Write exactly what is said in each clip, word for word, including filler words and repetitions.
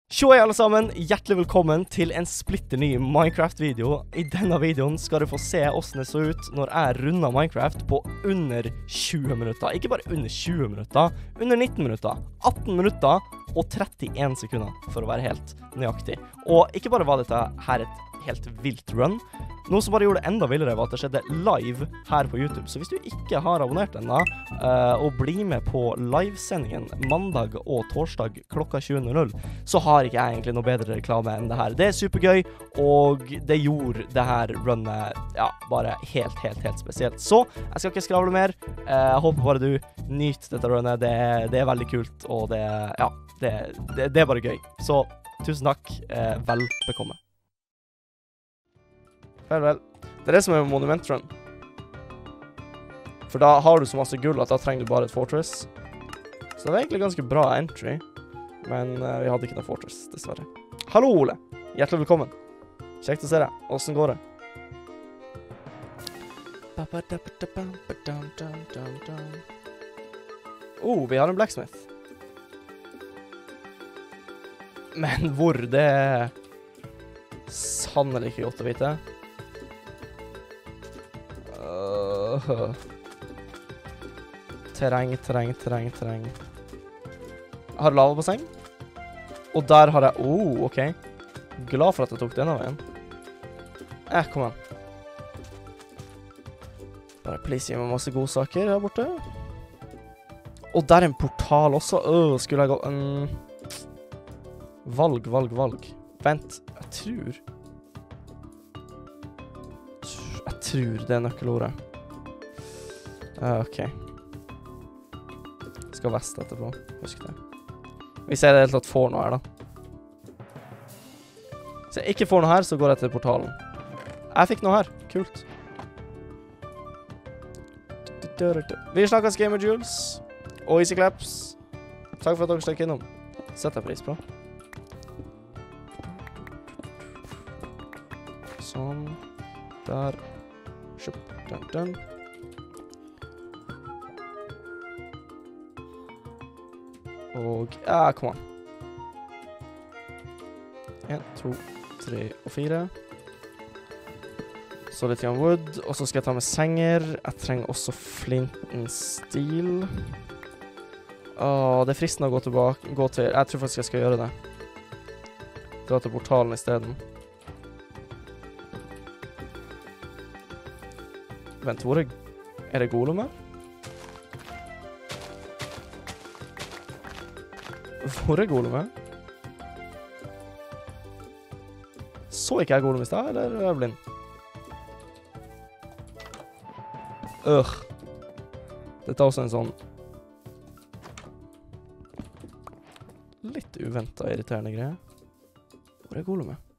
Tjo hei alle sammen, hjertelig velkommen til en splitter ny Minecraft-video. I denne videoen skal du få se hvordan det så ut når jeg rundet Minecraft på under tjue minutter. Ikke bare under tjue minutter, under nitten minutter, atten minutter og trettien sekunder, for å være helt nøyaktig. Og ikke bare var dette her et helt vilt run, noe som bare gjorde det enda vildere var at det skjedde live her på YouTube. Så hvis du ikke har abonnert ennå, uh, og blir med på livesendingen mandag og torsdag klokka tjue null null, så har ikke jeg egentlig noe bedre reklame enn det her. Det er supergøy, og det gjorde det her runnet, ja, bare helt, helt, helt spesielt. Så jeg skal ikke skravle mer. Uh, jeg håper bare du nyter dette runnet. Det, det er veldig kult, og det, ja, det, det, det er bare gøy. Så tusen takk. Uh, vel bekomme. Vel, vel. Det er det som er Monument Run. For da har du så masse gull at da trenger du bare et fortress. Så det var egentlig ganske bra entry. Men uh, vi hadde ikke noe fortress, dessverre. Hallo, Ole. Hjertelig velkommen. Kjekt å se deg. Hvordan går det? Oh, vi har en blacksmith. Men hvor, det er sannelig ikke godt å vite. Uh, terreng, terreng, terreng, terreng. Jeg har lavabasseng. Og der har jeg... Oh, ok. Glad for at jeg tok denne veien. Eh, kom igjen. Bare please gi meg masse gode saker her borte. Og der er en portal også. Øh, skulle jeg gå... Um, valg, valg, valg. Vent, jeg tror... Jeg tror det er nøkkelordet. Uh, ok. Jeg skal vest etterpå. Husk det. Hvis jeg i det hele tatt får noe her, da. Hvis jeg ikke får noe her, så går jeg til portalen. Jeg fikk noe her. Kult. Vi snakkes Gamer Jules. Og Easy Claps. Takk for at dere stakk innom. Setter jeg pris på. Sånn. Der. Kjøp. Dun, dun. Og, ja, kom an. En, to, tre og fire. Så litt grann wood. Og så skal jeg ta med senger. Jeg trenger også flinten steel. Åh, det er fristende å gå tilbake, gå til, jeg tror faktisk jeg skal gjøre det. Dra til portalen i stedet. Vent, hvor er, er det golem her? Hvor er golem her? Så ikke jeg golem i sted, eller er jeg blind? Øh. Dette er også en sånn litt uventet og irriterende greie. Hvor er golem her?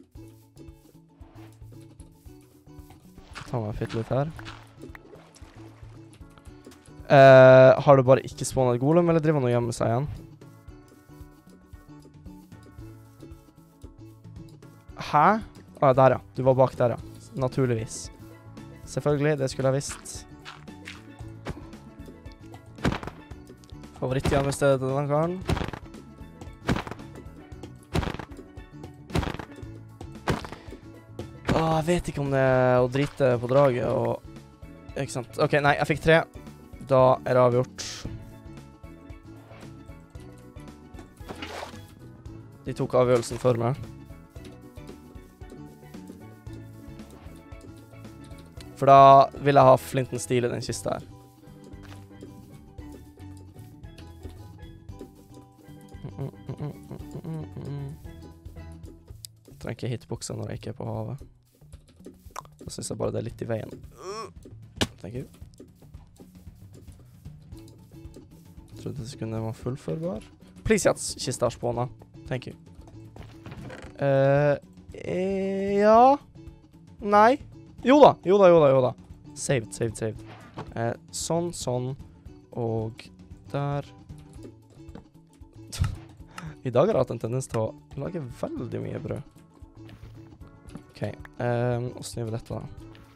Ta meg fitt litt her. Uh, har du bare ikke spawnet golem, eller driver han og gjemmer seg igjen? Hæ? Ah, der ja. Du var bak der ja. Naturligvis. Selvfølgelig, det skulle jeg visst. Favorittgjemmestedet til denne karen. Åh, jeg vet ikke om det er å drite på draget og... Ikke sant? Ok, nei, jeg fikk tre. Da er det avgjort. De tok avgjørelsen for meg. For da vil jeg ha flinten steel i den kista her. Jeg trenger ikke hitboxe når jeg ikke er på havet. Da synes jeg bare det er litt i veien. Thank you. Jeg trodde sekunden var fullførbar. Please, at kista har spånet. Thank you. Uh, eh, ja. Nei. Jo da, jo da, jo da, jo da. Saved, saved, saved. Uh, sånn, sånn. Og der. I dag har jeg hatt en tendens til å lage veldig mye brød. Ok, um, hvordan gjør vi dette da?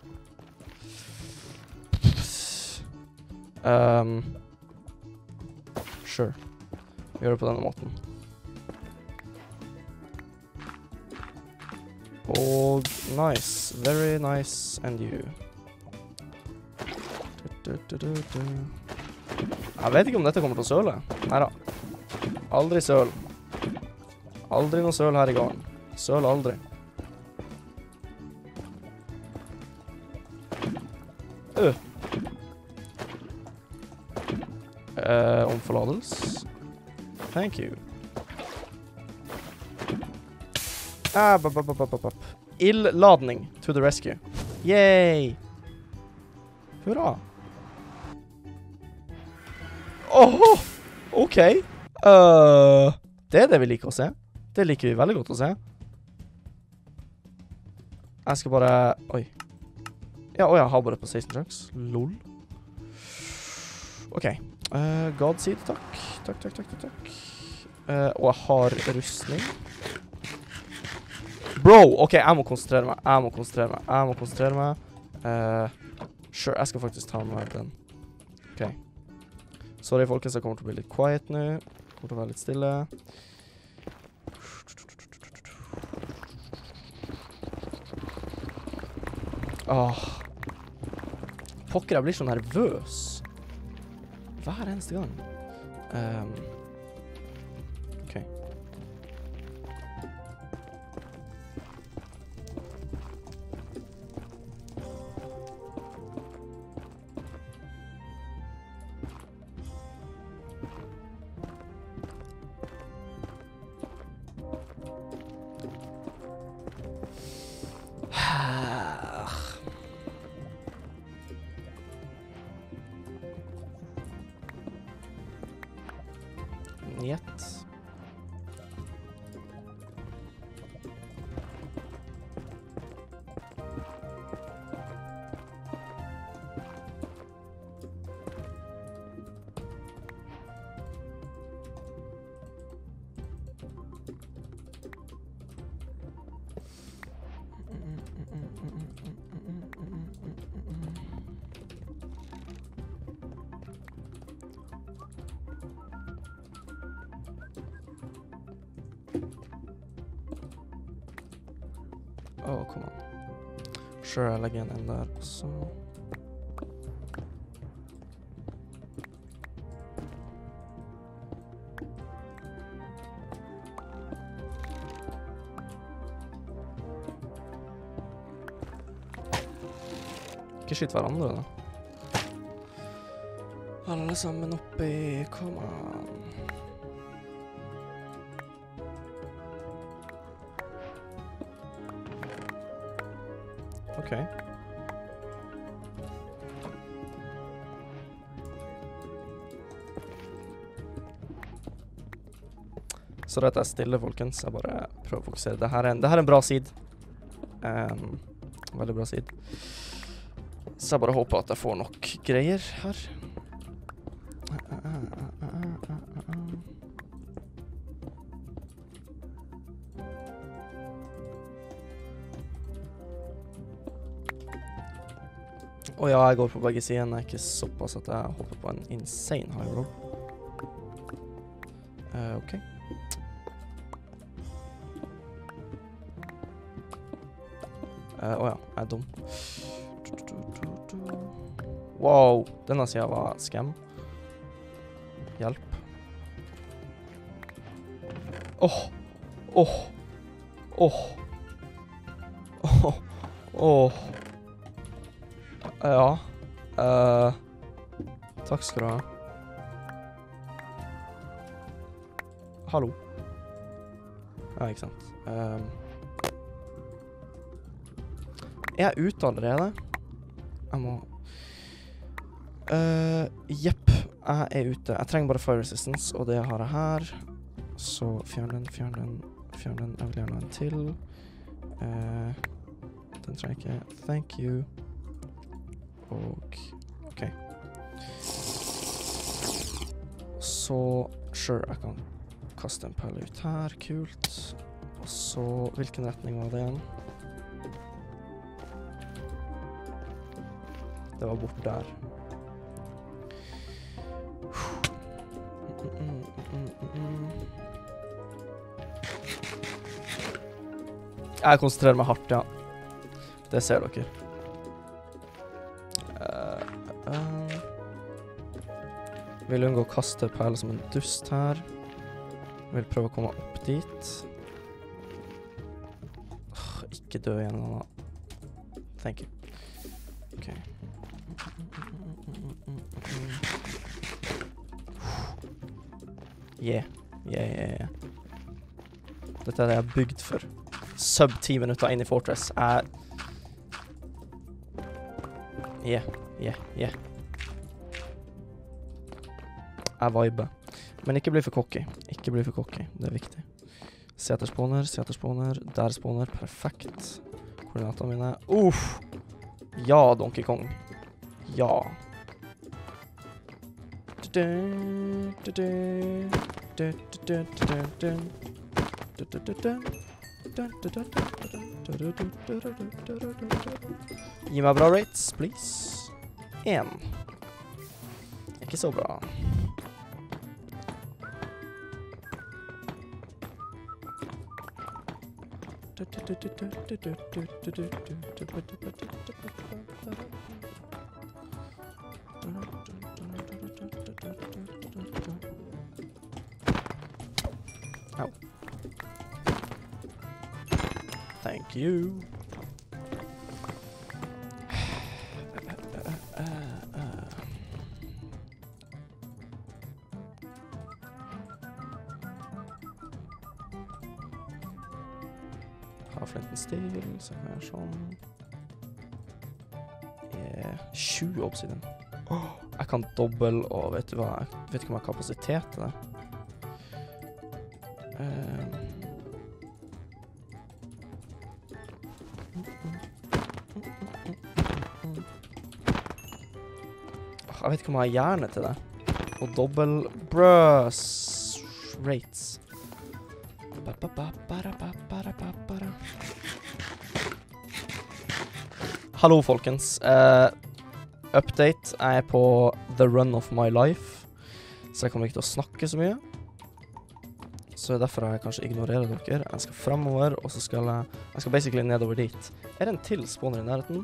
Um, sure. Vi gjør det på denne måten. Og nice. Very nice and you. Du, du, du, du. Jeg vet ikke om dette kommer til å søle. Neida. Aldri søl. Aldri noe søl her i gården. Søl aldri. Øh. Uh, om forladelse. Thank you. Ah, bop, bop, bop, bop, bop. Ildladning to the rescue. Yay! Hurra! Åh! OK. Uh, det er det vi liker å se. Det liker vi veldig godt å se. Jeg skal bare... Oi. Ja, og jeg har bare på seksten trucks. Lol. OK. Uh, Godseed, takk. Takk, takk, takk, takk, takk. Uh, og jeg har rustning. Bro! OK, jeg må konsentrere meg. Jeg må konsentrere meg. Jeg må konsentrere meg. Uh, sure, jeg skal faktisk ta med den. OK. Sorry, folkens, jeg kommer til å bli litt quiet nå. Kommer til å være litt stille. Åh. Pokker, jeg blir så nervøs. Hver eneste gang. Um, OK. Njet. Åh, kom an. Sure, jeg legger en der også. Ikke skyt hverandre da. Alle sammen oppi, kom an. OK. Så dette er stille, folkens. Jeg bare prøver å fokusere. Dette er en, dette er en bra side. Um, veldig bra side. Så jeg bare håper at jeg får nok greier her. Og ja, jeg går på begge sidene, ikke såpass at jeg hopper på en insane high roll. Uh, OK. Åh uh, oh ja, jeg er dum. Wow, denne siden var scam. Hjelp. Åh, åh, åh, åh, åh. Ja. Uh, takk skal du ha. Hallo. Ja, ikke sant. Um, er jeg ute allerede? Jeg må... Uh, jepp, jeg er ute. Jeg trenger bare fire resistance, og det har jeg her. Så fjern den, fjern den, fjern den. Jeg vil gjerne ha en til. Uh, den trenger jeg ikke. Thank you. Og, OK. Så, sure, jeg kan kaste en pelle ut her, kult. Og så, hvilken retning var det igjen? Det var bort der. Mm, mm, mm, mm. Jeg konsentrerer meg hardt, ja. Det ser dere. Uh, uh. Vil unngå å kaste perler som en dust her. Vil prøve å komme opp dit. Uh, ikke dø igjen, Anna. Thank you. Ok. Yeah. Yeah, yeah, yeah. Dette er det jeg har bygd for. Sub ti minutter inn i Fortress. Jeg... Yeah, yeah, yeah. Jeg viber. Men ikke bli for cocky. Ikke bli for cocky. Det er viktig. Se etter spawner, se etter spawner. Der spawner. Perfekt. Koordinatene mine. Uff! Ja, Donkey Kong. Ja. Gi meg bra rates, please. En. Ikke så bra. Ow. Thank you. Har flinten stil, så kan jeg sånn. Yeah. sju obsidian. Oh, jeg kan dobbel, og vet du hva? Jeg vet ikke om jeg har kapasitet til det. Um. Jeg vet ikke om jeg har hjerne til det. Og dobbel brøs rates. Hallo, folkens. Uh, update. Jeg er på the run of my life. Så jeg kommer ikke til å snakke så mye. Så derfor har jeg kanskje ignoreret dere. Jeg skal fremover, og så skal jeg... Jeg skal basically nedover dit. Er det en til spawner i nærheten?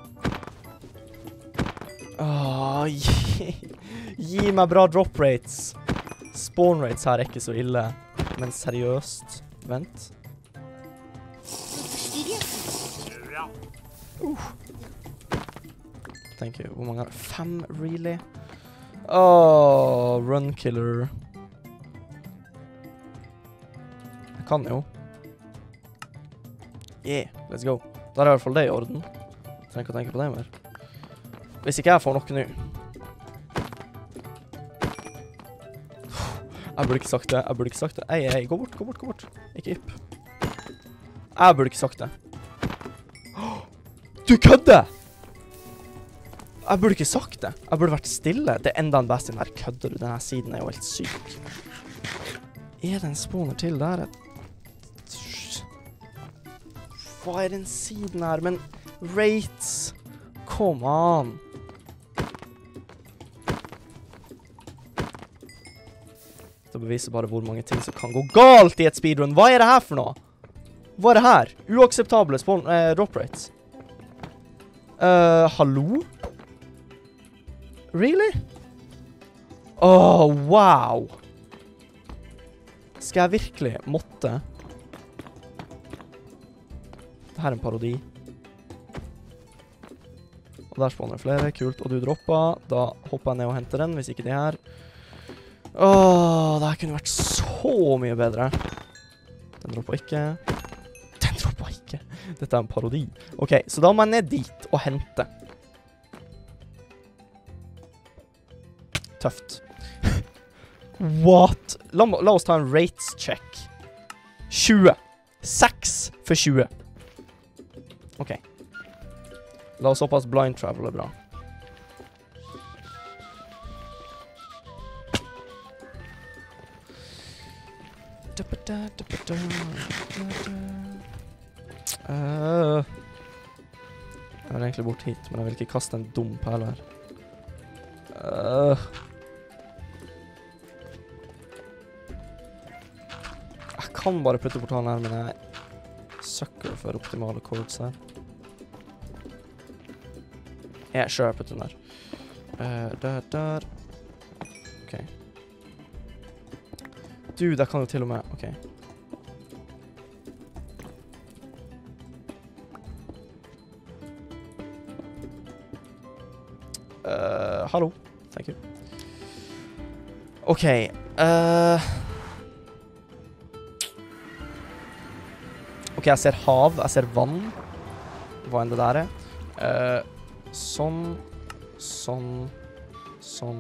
Åh, gi, gi meg bra drop rates. Spawn rates her er ikke så ille. Men seriøst. Vent. Uh. Thank you. Hvor mange er det? Fem, really? Åh, run killer. Jeg kan jo. Yeah, let's go. Da er i hvert fall det i orden. Jeg trenger ikke å tenke på det mer. Hvis ikke jeg får noe nå. Jeg burde ikke sagt det, jeg burde ikke sagt det. Ei, ei, gå bort, gå bort, gå bort. Ikke ypp. Jeg burde ikke sagt det. Du kødder! Jeg burde ikke sagt det. Jeg burde vært stille. Det er enda en bastion her. Kødder du? Denne siden er jo helt syk. Er det en spawner til der? Hva er den siden her? Men rates! Come on! Det beviser bare hvor mange ting som kan gå galt i et speedrun. Hva er det her for noe? Hva er det her? Uakseptable spawn, eh, drop rates. Uh, hallo? Really? Oh, wow. Skal jeg virkelig måtte? Dette er en parodi. Og der spawner flere. Kult. Og du dropper. Da hopper jeg ned og henter den, hvis ikke det her. Åh, det her kunne vært så mye bedre. Den dropper ikke. Den dropper ikke. Dette er en parodi. Ok, så da må jeg ned dit og hente. Tøft. What? La, la oss ta en rates check. tjue. seks for tjue. Ok. La oss såpass blind travel er bra. Uh, jeg vil egentlig bort hit, men jeg vil ikke kaste en dum perle her. Uh. Jeg kan bare putte portalen her, men jeg er Sucker for optimale chords her. Yeah, sure, jeg putter den der. Uh, der, der. Ok. Du, der kan jo til og med... Ok. Uh, hallo. Thank you. Ok. Uh, ok, jeg ser hav. Jeg ser vann. Hva enn det der er. Uh, sånn. Sånn. Sånn.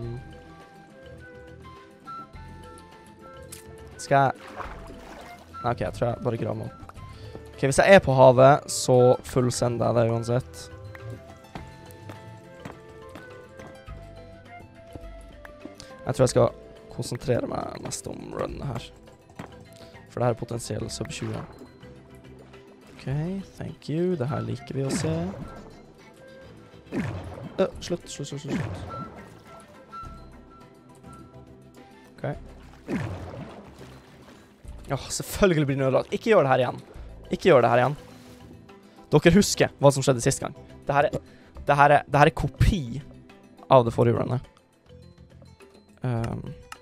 Skal jeg... Nei, ok, jeg tror jeg bare graver meg opp. Ok, hvis jeg er på havet, så fullsender jeg det uansett. Jeg tror jeg skal konsentrere meg mest om runnet her. For det her er potensiell sub tjue. Ok, thank you. Det her liker vi å se. Uh, slutt, slutt, slutt, slutt. Ok. Ja, selvfølgelig blir det nødlagt. Ikke gjør det her igjen. Ikke gjør det her igjen. Dere husker hva som skjedde sist gang. Det her er, det her er, det her er kopi av det forrige runnet. Um,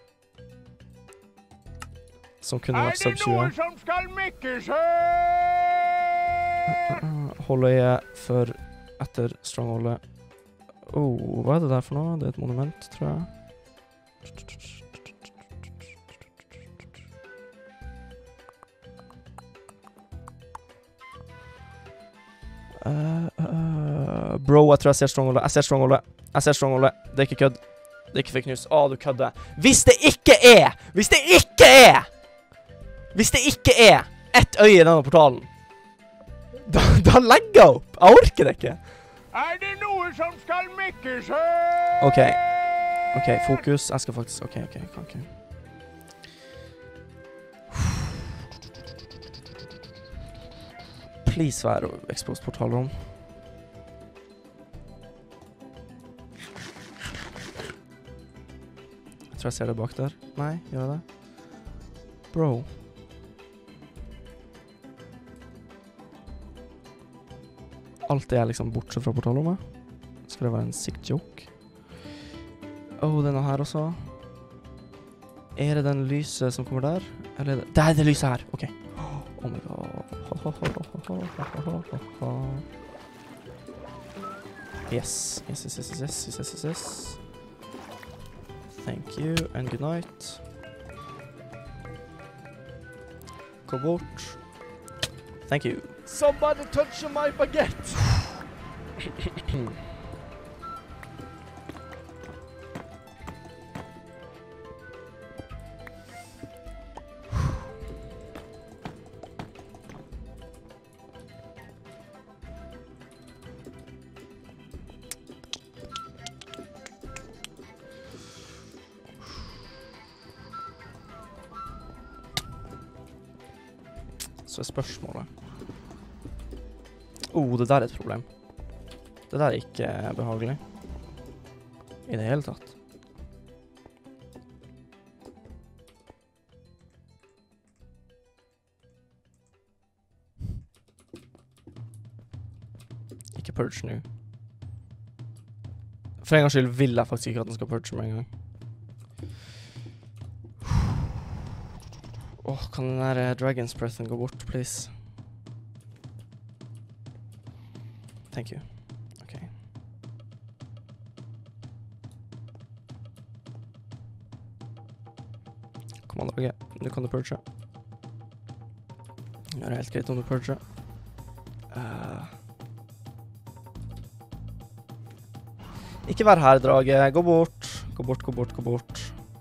som kunne vært sub tjue. Er det noen som skal mikke seg? Uh, uh, hold øye for etter strongholdet. Oh, hva er det der for noe? Det er et monument, tror jeg. Uh, uh, bro, jeg tror jeg ser strongholdet. Jeg ser strongholdet. Jeg ser strongholdet. Det er ikke kødd. Det er ikke fake news. Å, du kødder. Hvis det ikke er! Hvis det ikke er! Hvis det ikke er ett øye i denne portalen, da, da legger jeg opp. Jeg orker det ikke. Er det noe som skal mikke seg? Ok. Ok, fokus. Jeg skal faktisk... Ok, ok, ok. okay. Please vær exposed portalrom. Jeg tror jeg ser det bak der. Nei, gjør jeg det? Bro. Alt det er liksom bortsett fra portalrommet. Skal det være en sick joke? Åh, det er noe her også. Er det den lyset som kommer der? Eller er det... Det er det lyset her! Ok. Oh my god. Yes. Yes, yes, yes, yes, yes, yes, yes, yes. Thank you, and good night. Gå bort. Thank you. Somebody touch my baguette! Så er spørsmålet. Oh, det der er et problem. Det der er ikke behagelig. I det hele tatt. Ikke purge nå. For en gang skyld vil jeg faktisk ikke at den skal purge med en gang. Åh, oh, kan den der uh, Dragon's Breathen gå bort, please? Thank you. Ok. Kom an, Drage. Nå kan du purge. Det er helt greit om du purge. Uh. Ikke vær her, Drage. Gå bort. Gå bort, gå bort, gå bort.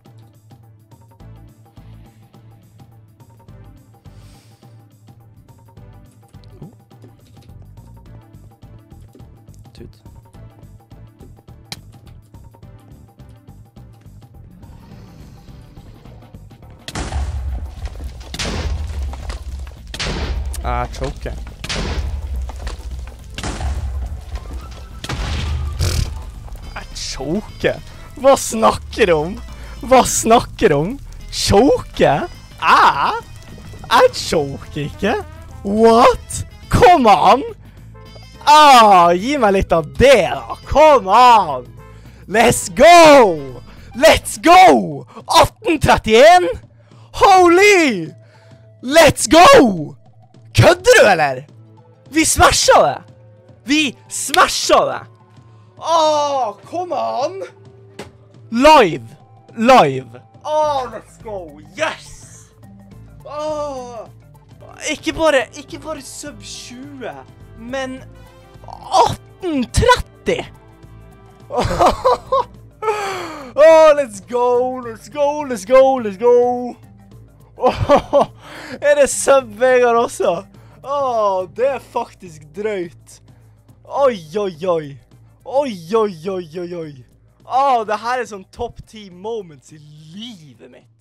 Ah, choke. Ah, choke? Hva snakker du om? Hva snakker du om? Choke? Ah? Jeg choke ikke. What? Come on! Ah, gi meg litt av det da. Come on! Let's go! Let's go! atten trettien? Holy! Let's go! Kødder du, eller? Vi smasher det! Vi smasher det! Ah, come on! Live! Live! Ah, let's go! Yes! Ah! Ikke bare, ikke bare sub tjue, men atten tretti! Oh, let's go, let's go, let's go, let's go! Oh, er det sub-Vegard også? Åh, det er faktisk drøyt. Oi, oi, oi. Oi, oi, oi, oi, oi. Åh, det her er sånn topp ti moments i livet mitt.